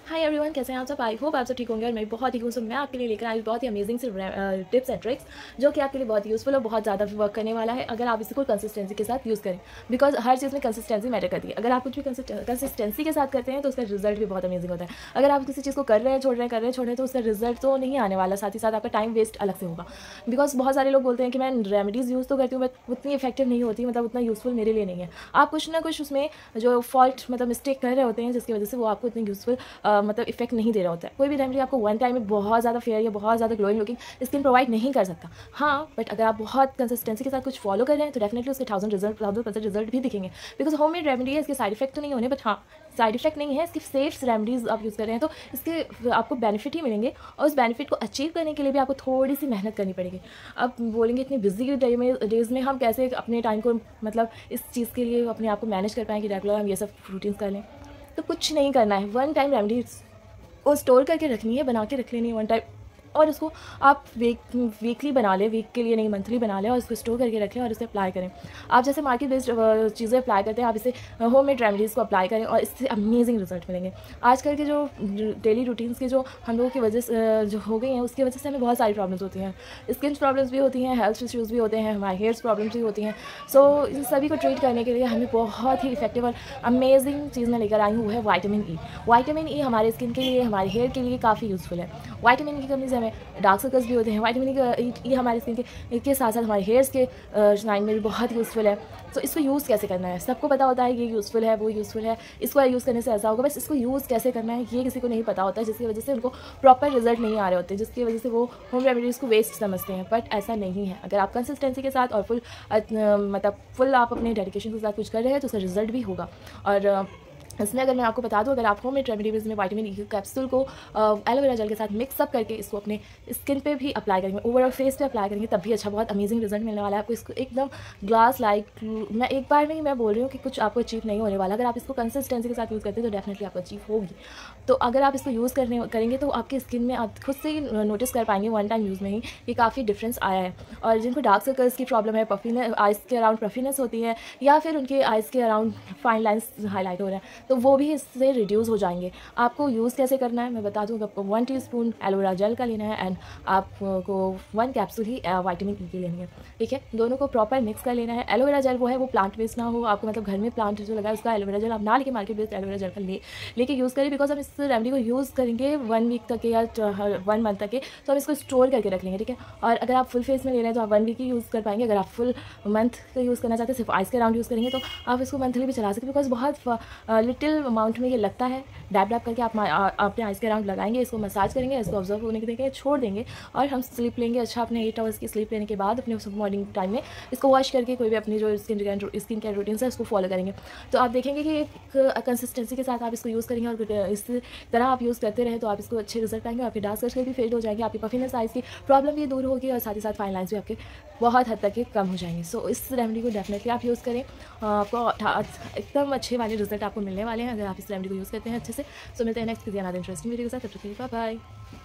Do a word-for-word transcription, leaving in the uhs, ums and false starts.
Hi everyone, कैसे हैं आप सब। आई होप आप सब ठीक होंगे और मैं बहुत ही खुश हूँ। मैं आपके लिए लेकर आई बहुत ही अमेजिंग से टिप्स एंड ट्रिक्स जो कि आपके लिए बहुत यूज़फुल और बहुत ज़्यादा वर्क करने वाला है अगर आप इसको कंसिस्टेंसी के साथ यूज़ करें। बिकॉज हर चीज़ में कंसिस्टेंसी मैटर करती है। अगर आप कुछ भी कंसिस्टेंसी के साथ करते हैं तो उसका रिजल्ट भी बहुत अमेजिंग होता है। अगर आप किसी चीज़ को कर रहे हैं, छोड़ रहे हैं, कर रहे हैं, छोड़ रहे हैं, तो उसका रिजल्ट तो नहीं आने वाला, साथ ही साथ आपका टाइम वेस्ट अलग से होगा। बिकॉज बहुत सारे लोग बोलते हैं कि मैं रेमेडीज़ यूज़ तो करती हूँ बट उतनी इफेक्टिव नहीं होती, मतलब उतना यूज़फुल मेरे लिए नहीं है। आप कुछ ना कुछ उसमें जो फॉल्ट मतलब मिस्टेक कर रहे होते हैं जिसकी वजह से वो आपको इतनी यूज़फुल मतलब इफेक्ट नहीं दे रहा होता है। कोई भी रेमेडी आपको वन टाइम में बहुत ज़्यादा फेयर या बहुत ज़्यादा ग्लोइंग लुकिंग स्किन प्रोवाइड नहीं कर सकता। हाँ, बट अगर आप बहुत कंसिस्टेंसी के साथ कुछ फॉलो कर रहे हैं तो डेफिनेटली उसके thousand result thousand percent result भी दिखेंगे। बिकॉज होम मेड रेमेडी है, इसके साइड इफेक्ट तो नहीं होने, बट हाँ साइड इफेक्ट नहीं है, इसकी सेफ रेमेडीज़ आप यूज़ कर रहे हैं तो इसके आपको बेनिफिट ही मिलेंगे। और उस बेनिफिट को अचीव करने के लिए भी आपको थोड़ी सी मेहनत करनी पड़ेगी। अब बोलेंगे इतनी बिजी डे में डेज़ में हम कैसे अपने टाइम को मतलब इस चीज़ के लिए अपने आप को मैनेज कर पाएँ कि रेगुलर हम ये सब रूटीन्स कर लें। तो कुछ नहीं करना है, वन टाइम रेमेडीज को स्टोर करके रखनी है, बना के रख लेनी है वन टाइम, और उसको आप वीक वीकली बना लें, वीक के लिए नहीं मंथली बना लें और उसको स्टोर करके रखें और इसे अप्लाई करें। आप जैसे मार्केट बेस्ड चीज़ें अप्लाई करते हैं, आप इसे होम मेड रेमेडीज़ को अप्लाई करें और इससे अमेजिंग रिजल्ट मिलेंगे। आजकल के जो डेली रूटीन्स के जो हम लोगों की वजह से जो हो गई हैं उसकी वजह से हमें बहुत सारी प्रॉब्लम्स होती हैं। स्किन प्रॉब्लम्स भी होती हैं, हेल्थ इश्यूज़ भी होते हैं, हमारे हेयर्स प्रॉब्लम्स भी होती हैं। सो इन सभी को ट्रीट करने के लिए हमें बहुत ही इफेक्टिव और अमेजिंग चीज़ मैं लेकर आई हूँ, वो है वाइटामिन ई। वाइटामिन ई हमारे स्किन के लिए, हमारे हेयर के लिए काफ़ी यूज़फुल है। वाइटामिन की कमी से हमें डार्क सर्कल्स भी होते हैं। वाइटामिन ई हमारे स्किन के के साथ साथ हमारे हेयर्स के शाइन में भी बहुत यूज़फुल है। तो इसको यूज़ कैसे करना है, सबको पता होता है ये यूज़फुल है, वो यूज़फुल है, इसको यूज़ करने से ऐसा होगा, बस इसको यूज़ कैसे करना है ये किसी को नहीं पता होता है, जिसकी वजह से उनको प्रॉपर रिजल्ट नहीं आ रहे होते, जिसकी वजह से वो होम रेमेडीज़ को वेस्ट समझते हैं। बट ऐसा नहीं है। अगर आप कंसिस्टेंसी के साथ और फुल मतलब फुल आप अपने डेडिकेशन के साथ कुछ कर रहे हैं तो उसका रिजल्ट भी होगा। और इसमें अगर मैं आपको बता दूं, अगर आप होम मेड रेमेडीज़ में वाइटामिन ई कैप्सूल को एलोवेरा जेल के साथ मिक्सअप करके इसको अपने स्किन पे भी अप्लाई करेंगे, ओवरऑल फेस पे अप्लाई करेंगे, तब भी अच्छा बहुत अमेजिंग रिजल्ट मिलने वाला है आपको। इसको एकदम ग्लास लाइक, मैं एक बार में ही मैं बोल रही हूँ कि कुछ आपको अचीव नहीं होने वाला। अगर आप इसको कंसिस्टेंसी के साथ यूज़ करते हैं तो डेफिनेटली आपको अचीव होगी। तो अगर आप इसको यूज़ करने करेंगे तो आपकी स्किन में आप खुद से ही नोटिस कर पाएंगे वन टाइम यूज़ में ही कि काफ़ी डिफरेंस आया है। और जिनको डार्क सर्कल्स की प्रॉब्लम है, पफीनेस, आइज़ के अराउंड पफीनेस होती है, या फिर उनके आइज़ के अराउंड फाइन लाइन्स हाईलाइट हो रहे हैं, तो वो भी इससे रिड्यूस हो जाएंगे। आपको यूज़ कैसे करना है मैं बता दूँ। आपको वन टीस्पून एलोवेरा जेल का लेना है एंड आपको वन कैप्सूल ही वाइटामिन ई की लेनी है। ठीक है, दोनों को प्रॉपर मिक्स कर लेना है। एलोवेरा जेल वो है वो प्लांट बेस्ड ना हो, आपको मतलब घर में प्लांट जो लगा है उसका एलोवेरा जेल आप ना लेके मार्केट बेस्ड एलोवेरा जेल का ले लेके यूज़ करें। बिकॉज हम इस रेमेडी को यूज़ करेंगे वन वीक तक के या वन मंथ तक के, तो हम इसको स्टोर करके रख लेंगे। ठीक है, और अगर आप फुल फेस में ले रहे हैं तो आप वन वीक ही यूज़ कर पाएंगे। अगर आप फुल मंथ का यूज़ करना चाहते हैं, सिर्फ आइस के अराउंड यूज़ करेंगे, तो आप इसको मंथली भी चला सकते हैं। बिकॉज बहुत लिटिल अमाउंट में ये लगता है, डैब डैब करके आप अपने आइज़ के अराउंड लगाएंगे, इसको मसाज करेंगे, इसको ऑब्जर्व होने के देंगे, छोड़ देंगे और हम स्लीप लेंगे। अच्छा, अपने एट आवर्स की स्लीप लेने के बाद अपने मॉर्निंग टाइम में इसको वॉश करके कोई भी अपनी जो स्किन स्किन केयर रूटीन है उसको फॉलो करेंगे, तो आप देखेंगे कि एक कंसिस्टेंसी के साथ आप इसको यूज़ करेंगे और इस तरह आप यूज़ करते रहे तो आप इसको अच्छे रिजल्ट पाएंगे। आपके डार्क सर्कल भी फेड हो जाएंगे, आपकी पफीनेस आइज़ की प्रॉब्लम भी दूर होगी और साथ ही साथ फाइन लाइन्स भी आपके बहुत हद तक के कम हो जाएंगे। सो इस रेमेडी को डेफिनेटली आप यूज़ करें, आपको एकदम अच्छे वाले रिजल्ट आपको मिलने वाले हैं अगर आप इस रेमेडी को यूज़ करते हैं अच्छे से। सो मिलते हैं नेक्स्ट किसी अनदर इंटरेस्टिंग वीडियो के साथ। तब तक के लिए बाय बाय।